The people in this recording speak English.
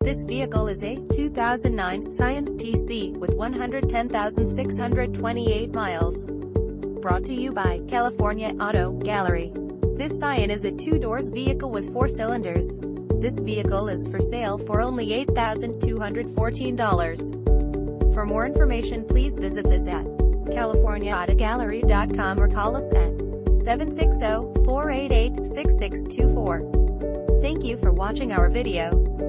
This vehicle is a 2009 Scion TC with 110,628 miles. Brought to you by California Auto Gallery. This Scion is a two-doors vehicle with 4 cylinders. This vehicle is for sale for only $8,214. For more information, please visit us at californiaautogallery.com or call us at 760-488-6624. Thank you for watching our video.